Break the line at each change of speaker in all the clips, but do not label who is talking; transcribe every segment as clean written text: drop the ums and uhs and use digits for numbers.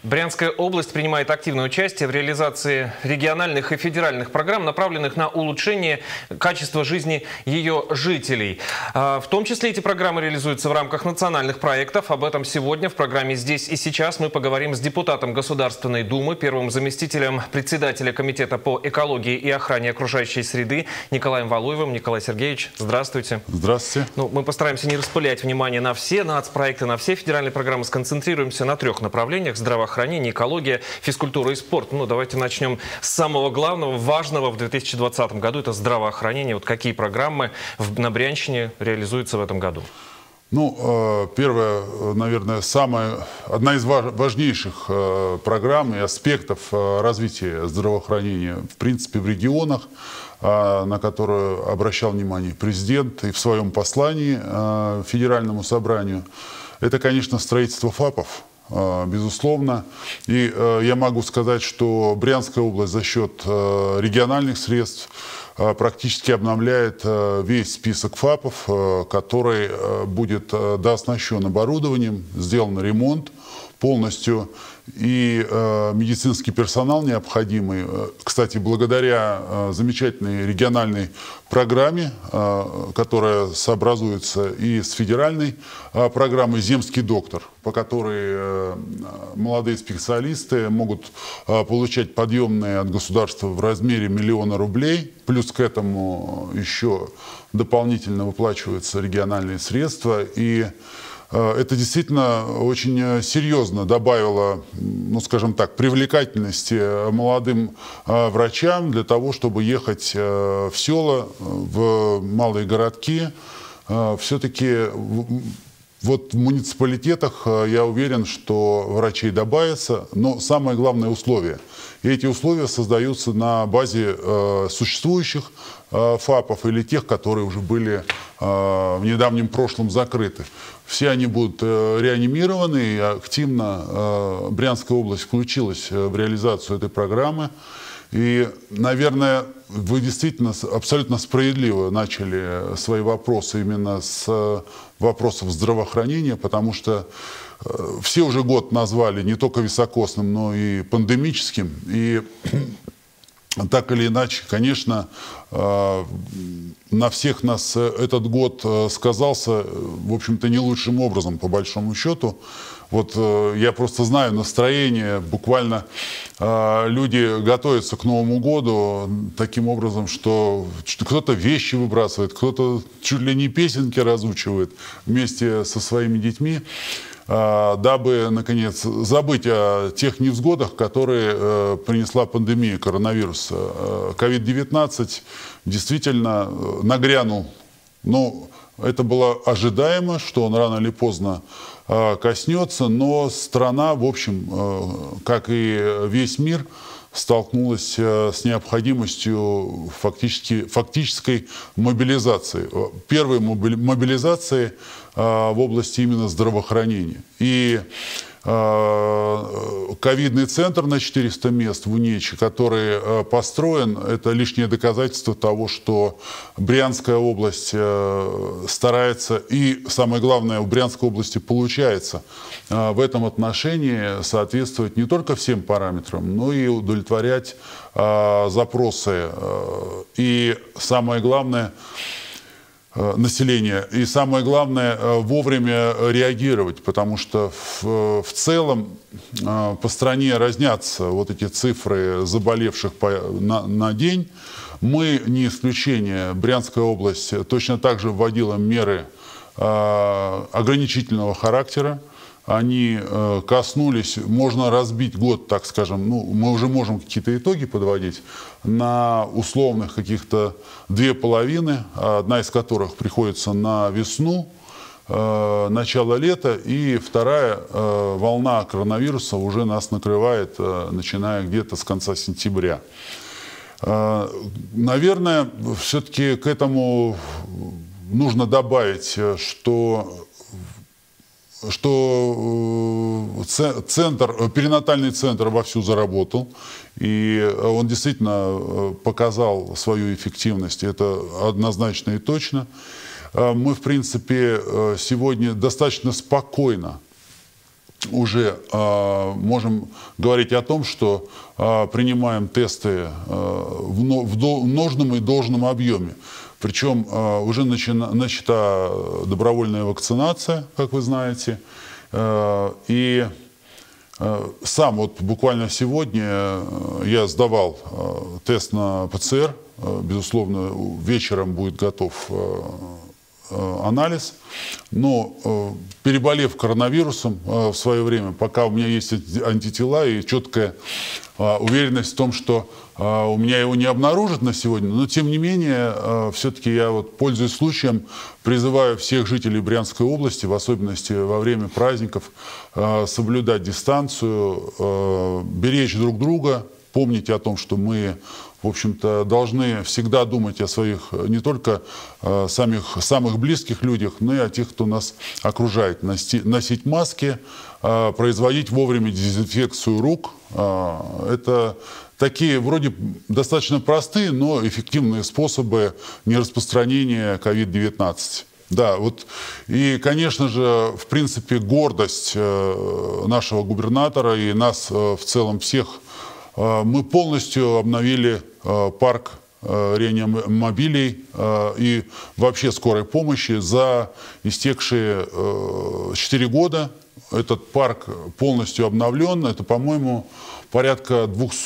Брянская область принимает активное участие в реализации региональных и федеральных программ, направленных на улучшение качества жизни ее жителей. В том числе эти программы реализуются в рамках национальных проектов. Об этом сегодня в программе «Здесь и сейчас» мы поговорим с депутатом Государственной Думы, первым заместителем председателя Комитета по экологии и охране окружающей среды Николаем Валуевым. Николай Сергеевич, здравствуйте.
Здравствуйте.
Мы постараемся не распылять внимание на все нацпроекты, на все федеральные программы. Сконцентрируемся на трех направлениях: здравоохранение, экология, физкультура и спорт. Давайте начнем с самого главного, важного в 2020 году. Это здравоохранение. Какие программы на Брянщине реализуются в этом году?
Первое, наверное, одна из важнейших программ и аспектов развития здравоохранения, в принципе, в регионах, на которую обращал внимание президент и в своем послании Федеральному собранию, это, конечно, строительство ФАПов. Безусловно. И я могу сказать, что Брянская область за счет региональных средств практически обновляет весь список ФАПов, который будет дооснащен оборудованием, сделан ремонт полностью, и медицинский персонал необходимый. Кстати, благодаря замечательной региональной программе, которая сообразуется и с федеральной программой «Земский доктор», по которой молодые специалисты могут получать подъемные от государства в размере 1 000 000 рублей. Плюс к этому еще дополнительно выплачиваются региональные средства. И это действительно очень серьезно добавило, скажем так, привлекательности молодым врачам для того, чтобы ехать в села, в малые городки. Все-таки в муниципалитетах я уверен, что врачей добавится, но самое главное — условия. И эти условия создаются на базе существующих ФАПов или тех, которые уже были в недавнем прошлом закрыты. Все они будут реанимированы, и активно Брянская область включилась в реализацию этой программы. И, наверное, вы действительно абсолютно справедливо начали свои вопросы именно с вопросов здравоохранения, потому что все уже год назвали не только високосным, но и пандемическим. И так или иначе, конечно, на всех нас этот год сказался, в общем-то, не лучшим образом, по большому счету. Я просто знаю настроение, буквально люди готовятся к Новому году таким образом, что кто-то вещи выбрасывает, кто-то чуть ли не песенки разучивает вместе со своими детьми, дабы, наконец, забыть о тех невзгодах, которые принесла пандемия коронавируса. COVID-19 действительно нагрянул. Это было ожидаемо, что он рано или поздно коснется, но страна, в общем, как и весь мир, столкнулась с необходимостью фактической мобилизации. Первой мобилизации в области именно здравоохранения. И ковидный центр на 400 мест в Унечи, который построен, это лишнее доказательство того, что Брянская область старается, и самое главное, у Брянской области получается в этом отношении соответствовать не только всем параметрам, но и удовлетворять запросы. И самое главное — населения. И самое главное — вовремя реагировать, потому что в целом по стране разнятся эти цифры заболевших на день. Мы не исключение. Брянская область точно так же вводила меры ограничительного характера. Они коснулись, можно разбить год, так скажем, мы уже можем какие-то итоги подводить, на условных каких-то 2 половины, одна из которых приходится на весну, начало лета, и вторая волна коронавируса уже нас накрывает, начиная где-то с конца сентября. Наверное, все-таки к этому нужно добавить, что перинатальный центр вовсю заработал, и он действительно показал свою эффективность, это однозначно и точно. Мы, в принципе, сегодня достаточно спокойно уже можем говорить о том, что принимаем тесты в нужном и должном объеме. Причем уже начата добровольная вакцинация, как вы знаете. И сам вот буквально сегодня я сдавал тест на ПЦР. Безусловно, вечером будет готов анализ. Но переболев коронавирусом в свое время, пока у меня есть антитела и четкая уверенность в том, что у меня его не обнаружат на сегодня, но тем не менее, все-таки я вот, пользуясь случаем, призываю всех жителей Брянской области, в особенности во время праздников, соблюдать дистанцию, беречь друг друга, помнить о том, что мы, в общем-то, должны всегда думать о своих, не только самых близких людях, но и о тех, кто нас окружает. Носить маски, производить вовремя дезинфекцию рук. Это такие вроде достаточно простые, но эффективные способы нераспространения COVID-19. Да, вот. И, конечно же, в принципе, гордость нашего губернатора и нас в целом всех. Мы полностью обновили парк реанимобилей и вообще скорой помощи за истекшие 4 года. Этот парк полностью обновлен. Это, по-моему, порядка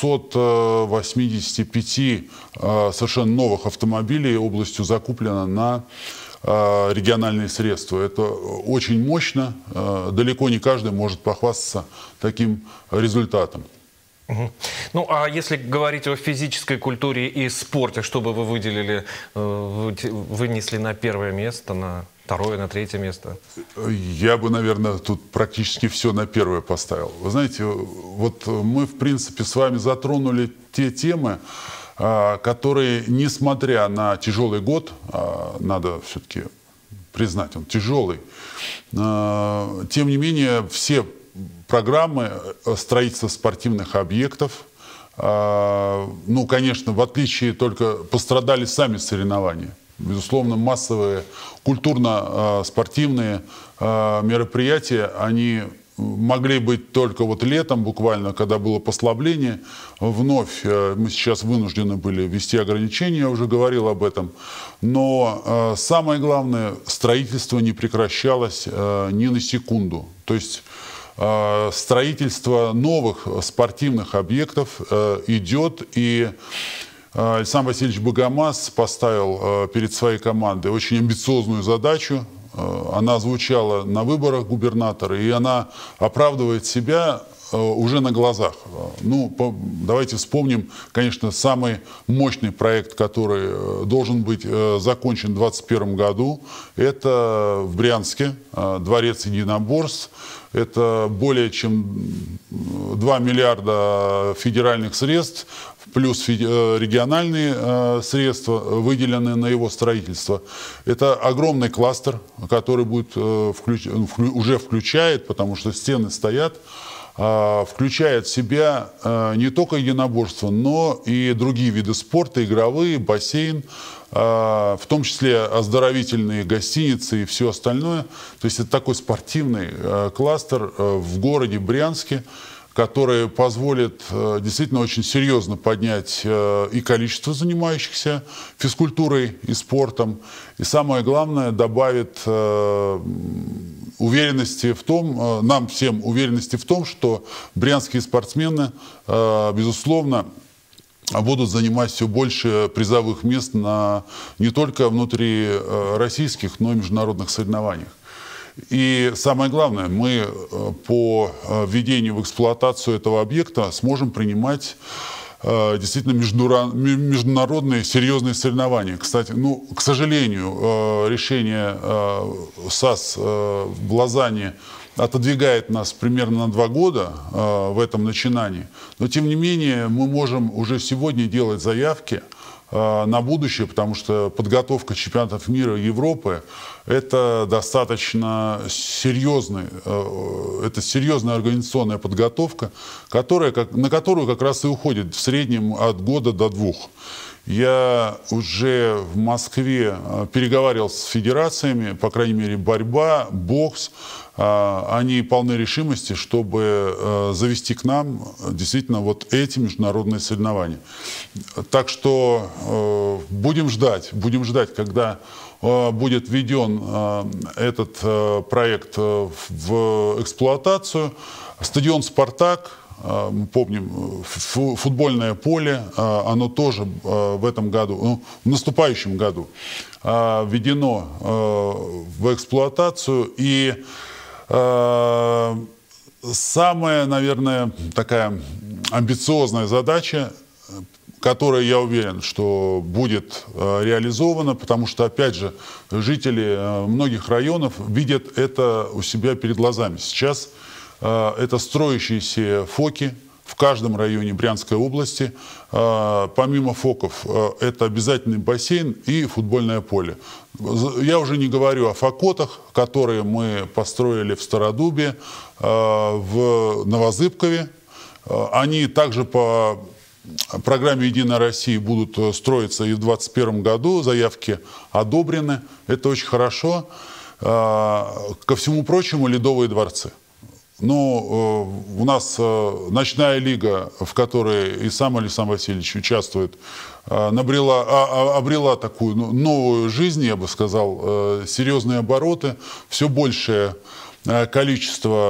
285 совершенно новых автомобилей областью закуплено на региональные средства. Это очень мощно. Далеко не каждый может похвастаться таким результатом.
Ну, а если говорить о физической культуре и спорте, что бы вы выделили, вынесли на первое место, на второе, на третье место?
Я бы, наверное, тут практически все на первое поставил. Вы знаете, вот мы, в принципе, с вами затронули те темы, которые, несмотря на тяжелый год, надо все-таки признать, он тяжелый, тем не менее, все программы строительства спортивных объектов, ну, конечно, в отличие только пострадали сами соревнования. Безусловно, массовые культурно-спортивные мероприятия, они могли быть только вот летом буквально, когда было послабление. Вновь мы сейчас вынуждены были ввести ограничения, я уже говорил об этом. Но самое главное, строительство не прекращалось ни на секунду. То есть строительство новых спортивных объектов идет, и Александр Васильевич Богомаз поставил перед своей командой очень амбициозную задачу. Она звучала на выборах губернатора, и она оправдывает себя уже на глазах. Ну, давайте вспомним, конечно, самый мощный проект, который должен быть закончен в 2021 году. Это в Брянске, дворец единоборств. Это более чем 2 миллиарда федеральных средств, плюс региональные средства, выделенные на его строительство. Это огромный кластер, который будет уже включает, потому что стены стоят, включает в себя не только единоборство, но и другие виды спорта, игровые, бассейн, в том числе оздоровительные гостиницы и все остальное. То есть это такой спортивный кластер в городе Брянске, который позволит действительно очень серьезно поднять и количество занимающихся физкультурой и спортом, и самое главное, добавит уверенности в том, нам всем уверенности в том, что брянские спортсмены, безусловно, будут занимать все больше призовых мест не только внутри российских, но и международных соревнованиях. И самое главное, мы по введению в эксплуатацию этого объекта сможем принимать действительно международные серьезные соревнования. Кстати, ну, к сожалению, решение САС в Лозанне отодвигает нас примерно на 2 года в этом начинании. Но, тем не менее, мы можем уже сегодня делать заявки на будущее, потому что подготовка чемпионатов мира и Европы – это достаточно серьезная организационная подготовка, на которую как раз и уходит в среднем от года до 2. Я уже в Москве переговаривал с федерациями, по крайней мере, борьба, бокс, они полны решимости, чтобы завести к нам действительно вот эти международные соревнования. Так что будем ждать, когда будет введен этот проект в эксплуатацию. Стадион «Спартак», мы помним, футбольное поле, оно тоже в этом году, ну, в наступающем году введено в эксплуатацию. И самая, наверное, такая амбициозная задача, которая, я уверен, что будет реализована, потому что, опять же, жители многих районов видят это у себя перед глазами. Сейчас это строящиеся ФОКи в каждом районе Брянской области. Помимо ФОКов, это обязательный бассейн и футбольное поле. Я уже не говорю о ФОКотах, которые мы построили в Стародубе, в Новозыбкове. Они также по программе «Единая Россия» будут строиться и в 2021 году. Заявки одобрены. Это очень хорошо. Ко всему прочему, ледовые дворцы. Ну, у нас ночная лига, в которой и сам Александр Васильевич участвует, обрела такую новую жизнь, я бы сказал, серьезные обороты, все большее количество,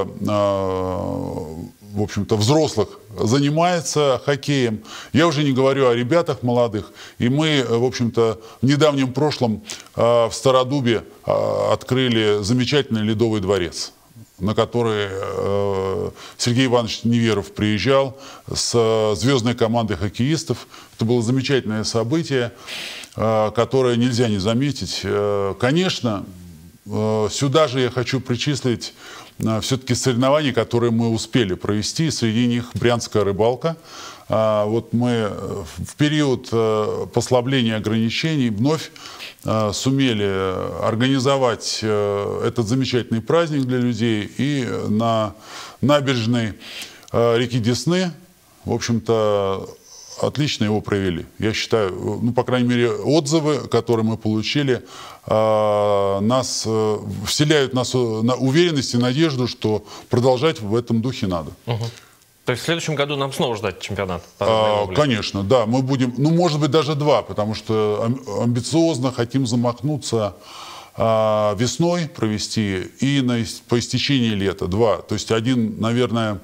в общем-то, взрослых занимается хоккеем. Я уже не говорю о ребятах молодых. И мы, в общем-то, в недавнем прошлом в Стародубе открыли замечательный ледовый дворец, на который Сергей Иванович Неверов приезжал с звездной командой хоккеистов. Это было замечательное событие, которое нельзя не заметить. Конечно, сюда же я хочу причислить все-таки соревнования, которые мы успели провести. Среди них брянская рыбалка. Вот мы в период послабления ограничений вновь сумели организовать этот замечательный праздник для людей. И на набережной реки Десны, в общем-то, отлично его провели. Я считаю, ну, по крайней мере, отзывы, которые мы получили, нас вселяют нас на уверенность и надежду, что продолжать в этом духе надо.
То есть в следующем году нам снова ждать чемпионат?
Конечно, да. Мы будем, ну, может быть, даже два, потому что амбициозно хотим замахнуться весной провести и по истечении лета. Два. То есть один, наверное,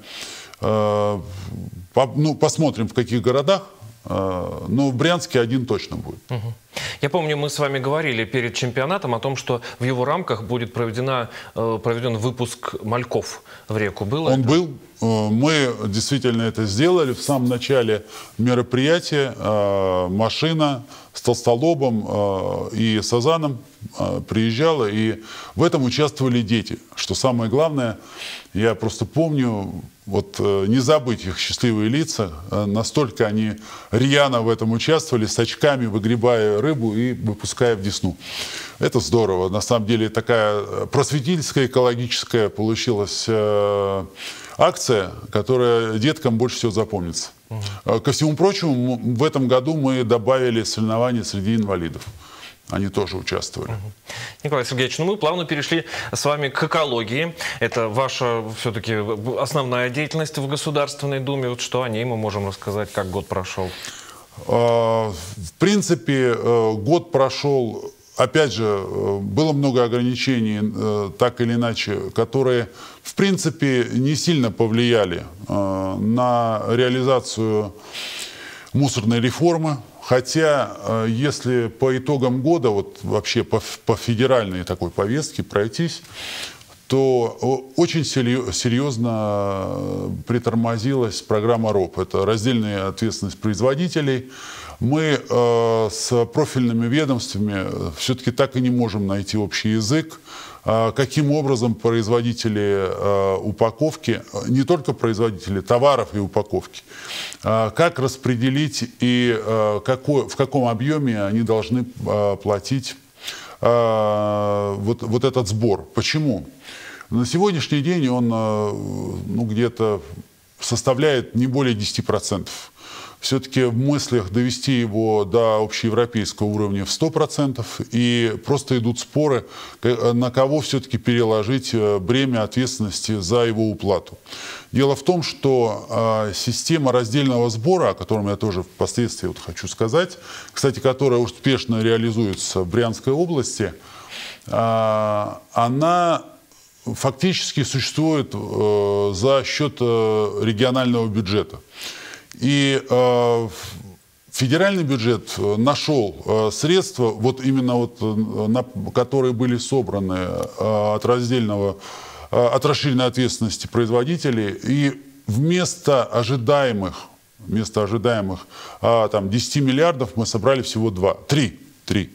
посмотрим, в каких городах, но в Брянске один точно будет.
Я помню, мы с вами говорили перед чемпионатом о том, что в его рамках будет проведен выпуск мальков в реку. Было
Он
это?
был. Мы действительно это сделали. В самом начале мероприятия машина с толстолобом и сазаном приезжала, и в этом участвовали дети. Что самое главное, я просто помню, вот не забыть их счастливые лица, настолько они рьяно в этом участвовали, с очками выгребая рыбу и выпуская в Десну. Это здорово. На самом деле такая просветительская, экологическая получилась акция, которая деткам больше всего запомнится. Ко всему прочему, в этом году мы добавили соревнования среди инвалидов. Они тоже участвовали.
Николай Сергеевич, ну мы плавно перешли с вами к экологии. Это ваша все-таки основная деятельность в Государственной Думе. Вот что о ней мы можем рассказать, как год прошел?
В принципе, год прошел. Опять же, было много ограничений, так или иначе, которые, в принципе, не сильно повлияли на реализацию мусорной реформы. Хотя, если по итогам года, вот вообще по федеральной такой повестке пройтись, то очень серьезно притормозилась программа РОП. Это раздельная ответственность производителей. Мы с профильными ведомствами все-таки так и не можем найти общий язык, каким образом производители упаковки, не только производители товаров и упаковки, как распределить и в каком объеме они должны платить вот этот сбор. Почему? На сегодняшний день он где-то составляет не более 10%. все-таки в мыслях довести его до общеевропейского уровня в 100%, и просто идут споры, на кого все-таки переложить бремя ответственности за его уплату. Дело в том, что система раздельного сбора, о котором я тоже впоследствии хочу сказать, кстати, которая успешно реализуется в Брянской области, она фактически существует за счет регионального бюджета. И федеральный бюджет нашел средства, вот именно которые были собраны от расширенной ответственности производителей, и вместо ожидаемых там, 10 миллиардов мы собрали всего 3.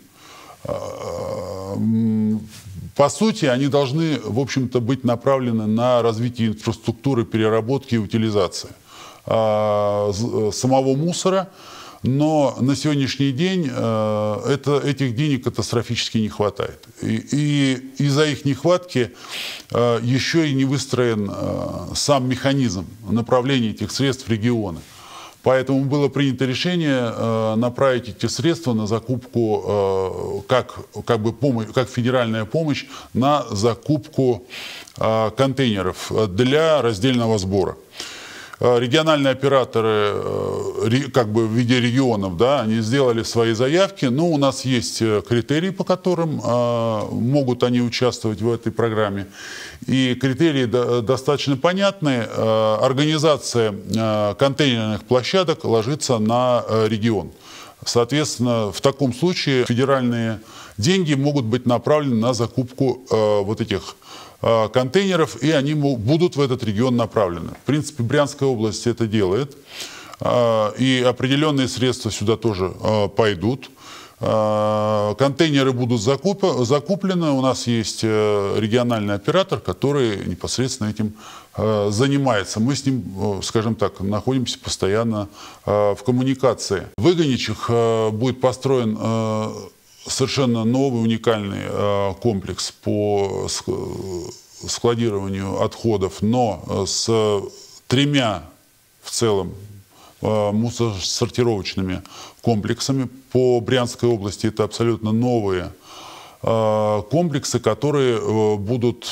По сути, они должны, в общем-то, быть направлены на развитие инфраструктуры, переработки и утилизации самого мусора, но на сегодняшний день этих денег катастрофически не хватает. И из-за их нехватки еще и не выстроен сам механизм направления этих средств в регионы. Поэтому было принято решение направить эти средства на закупку, как федеральная помощь, на закупку контейнеров для раздельного сбора. Региональные операторы, как бы в виде регионов, да, они сделали свои заявки, но у нас есть критерии, по которым могут они участвовать в этой программе. И критерии достаточно понятны. Организация контейнерных площадок ложится на регион. Соответственно, в таком случае федеральные деньги могут быть направлены на закупку вот этих контейнеров, и они будут в этот регион направлены. В принципе, Брянская область это делает, и определенные средства сюда тоже пойдут. Контейнеры будут закуплены. У нас есть региональный оператор, который непосредственно этим занимается. Мы с ним, скажем так, находимся постоянно в коммуникации. В Выгоничах будет построен совершенно новый уникальный комплекс по складированию отходов, но с 3 в целом мусоросортировочными комплексами. По Брянской области это абсолютно новые комплексы, которые будут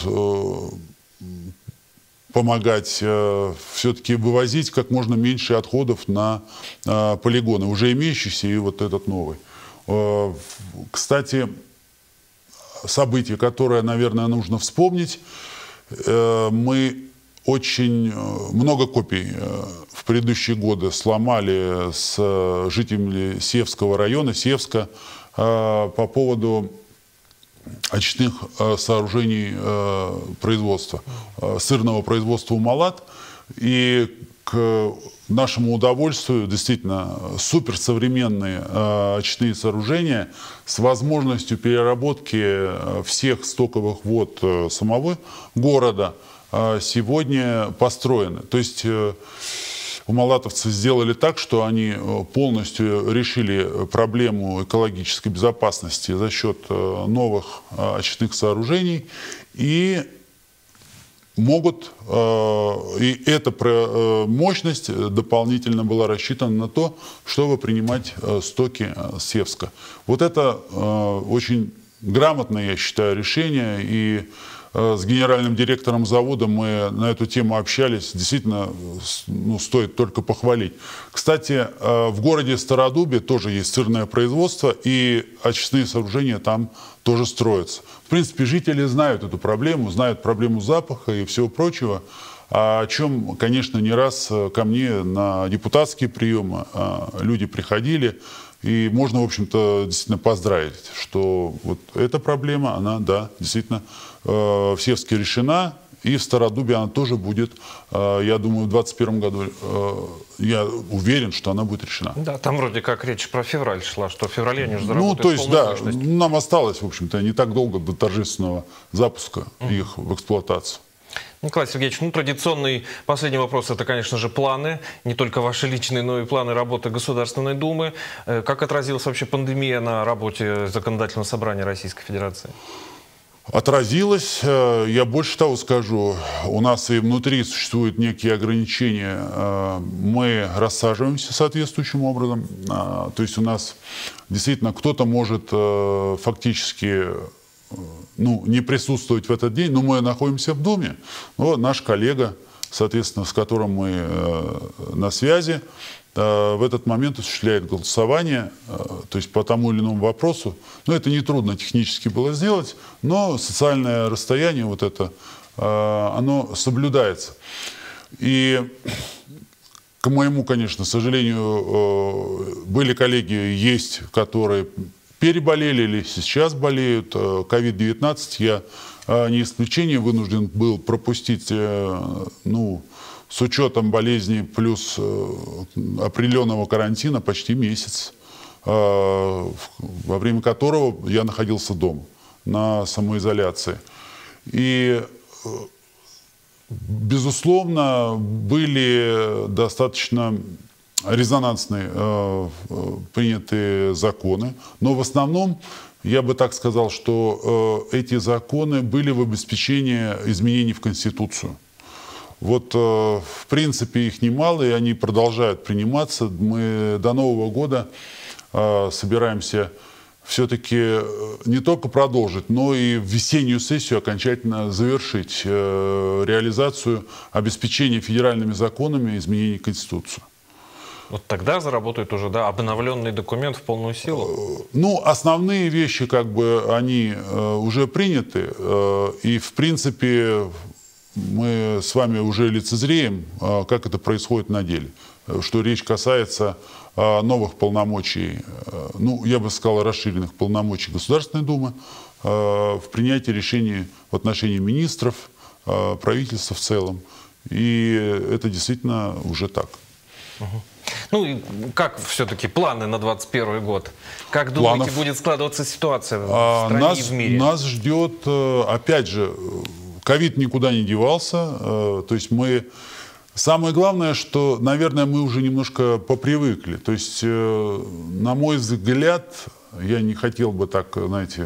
помогать все-таки вывозить как можно меньше отходов на полигоны, уже имеющиеся и вот этот новый. Кстати, событие, которое, наверное, нужно вспомнить, мы очень много копий в предыдущие годы сломали с жителями Севского района, Севска, по поводу очистных сооружений производства, сырного производства «Умалат». И к нашему удовольствию действительно суперсовременные очистные сооружения с возможностью переработки всех стоковых вод самого города сегодня построены. То есть умалатовцы сделали так, что они полностью решили проблему экологической безопасности за счет новых очистных сооружений и могут, и эта мощность дополнительно была рассчитана на то, чтобы принимать стоки Севска. Вот это очень грамотное, я считаю, решение, и с генеральным директором завода мы на эту тему общались. Действительно, стоит только похвалить. Кстати, в городе Стародубе тоже есть сырное производство, и очистные сооружения там тоже строятся. В принципе, жители знают эту проблему, знают проблему запаха и всего прочего, о чем, конечно, не раз ко мне на депутатские приемы люди приходили. И можно, в общем-то, действительно поздравить, что вот эта проблема, она, да, действительно в Севске решена, и в Стародубе она тоже будет, я думаю, в 2021 году, я уверен, что она будет решена. Да,
там вроде как речь про февраль шла, что в феврале они уже заработают.
Ну, то есть, да, нам осталось, в общем-то, не так долго до торжественного запуска их в эксплуатацию.
Николай Сергеевич, традиционный последний вопрос – это, конечно же, планы. Не только ваши личные, но и планы работы Государственной Думы. Как отразилась вообще пандемия на работе Законодательного собрания Российской Федерации?
отразилось. Я больше того скажу, у нас и внутри существуют некие ограничения. Мы рассаживаемся соответствующим образом. То есть у нас действительно кто-то может фактически не присутствовать в этот день, но мы находимся в доме. Но наш коллега, соответственно, с которым мы на связи, в этот момент осуществляет голосование, то есть по тому или иному вопросу. Это нетрудно технически было сделать, но социальное расстояние вот это, оно соблюдается. И к моему, конечно, сожалению, были коллеги, есть, которые переболели или сейчас болеют COVID-19. Я не исключение, вынужден был пропустить, с учетом болезни плюс определенного карантина почти месяц, во время которого я находился дома на самоизоляции. И, безусловно, были достаточно резонансные принятые законы, но в основном я бы так сказал, что эти законы были в обеспечении изменений в Конституцию. В принципе, их немало, и они продолжают приниматься. Мы до Нового года собираемся все-таки не только продолжить, но и в весеннюю сессию окончательно завершить реализацию обеспечения федеральными законами изменений Конституции.
Вот тогда заработает уже, обновленный документ в полную силу?
Основные вещи, они уже приняты, и, в принципе, мы с вами уже лицезреем, как это происходит на деле. Что речь касается новых полномочий, я бы сказал, расширенных полномочий Государственной Думы в принятии решений в отношении министров, правительства в целом. И это действительно уже так.
И как все-таки планы на 2021 год? Как думаете, будет складываться ситуация в стране и в мире?
Нас ждет, опять же, ковид никуда не девался. То есть самое главное, что, наверное, мы уже немножко попривыкли. То есть, на мой взгляд, я не хотел бы так,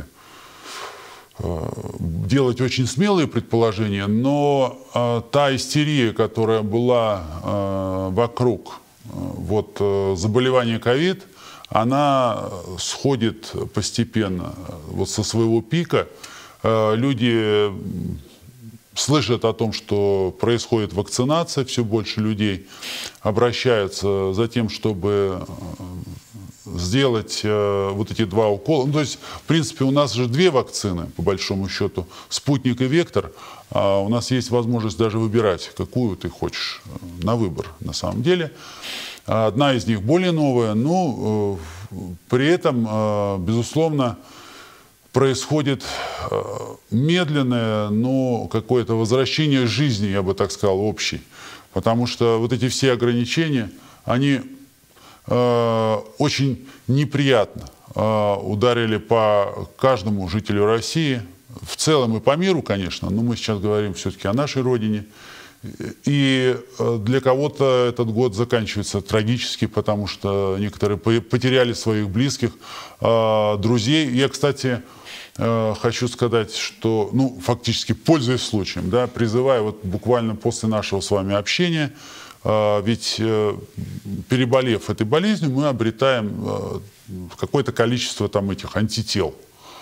делать очень смелые предположения, но та истерия, которая была вокруг заболевания ковид, она сходит постепенно со своего пика. Люди слышат о том, что происходит вакцинация, все больше людей обращаются за тем, чтобы сделать эти 2 укола. То есть, в принципе, у нас же 2 вакцины, по большому счету, «Спутник» и «Вектор». У нас есть возможность даже выбирать, какую ты хочешь, на выбор, на самом деле. Одна из них более новая, но при этом, безусловно, происходит медленное, но какое-то возвращение жизни, я бы так сказал, общей. Потому что эти все ограничения, они очень неприятно ударили по каждому жителю России, в целом и по миру, конечно, но мы сейчас говорим все-таки о нашей родине. И для кого-то этот год заканчивается трагически, потому что некоторые потеряли своих близких, друзей. Я, кстати, хочу сказать, что, фактически, пользуясь случаем, призываю буквально после нашего с вами общения, ведь переболев этой болезнью, мы обретаем какое-то количество этих антител.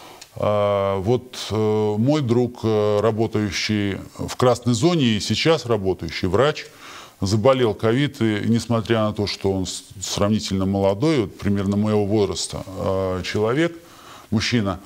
Мой друг, работающий в красной зоне и сейчас работающий врач, заболел ковид, и несмотря на то, что он сравнительно молодой, примерно моего возраста человек, мужчина,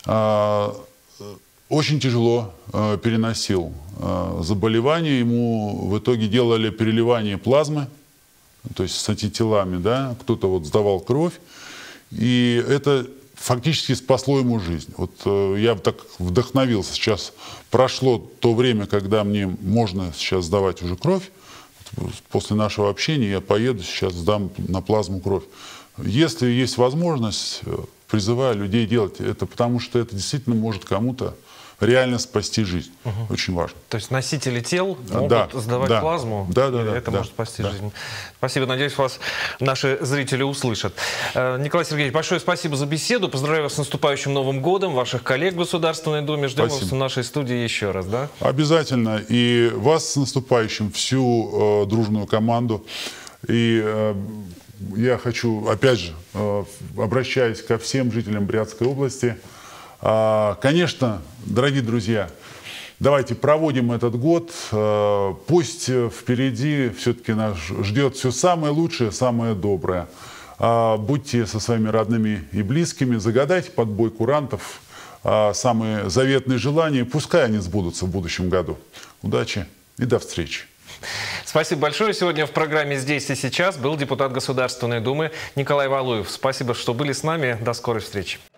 очень тяжело переносил заболевание. Ему в итоге делали переливание плазмы, то есть с антителами, кто-то сдавал кровь, и это фактически спасло ему жизнь. Я так вдохновился. Сейчас прошло то время, когда мне можно сейчас сдавать уже кровь. После нашего общения я поеду сейчас, сдам на плазму кровь. Если есть возможность, призываю людей делать это, потому что это действительно может кому-то реально спасти жизнь. Очень важно.
То есть носители тел могут сдавать плазму,
и
это может спасти жизнь. Спасибо, надеюсь, вас наши зрители услышат. Николай Сергеевич, большое спасибо за беседу. Поздравляю вас с наступающим Новым годом, ваших коллег в Государственной Думе. Ждем вас в нашей студии еще раз, да?
Обязательно. И вас с наступающим, всю дружную команду. И я хочу, опять же, обращаясь ко всем жителям Брянской области, конечно, дорогие друзья, давайте проводим этот год. Пусть впереди все-таки нас ждет все самое лучшее, самое доброе. Будьте со своими родными и близкими, загадайте под бой курантов самые заветные желания. Пускай они сбудутся в будущем году. Удачи и до встречи.
Спасибо большое. Сегодня в программе «Здесь и сейчас» был депутат Государственной Думы Николай Валуев. Спасибо, что были с нами. До скорой встречи.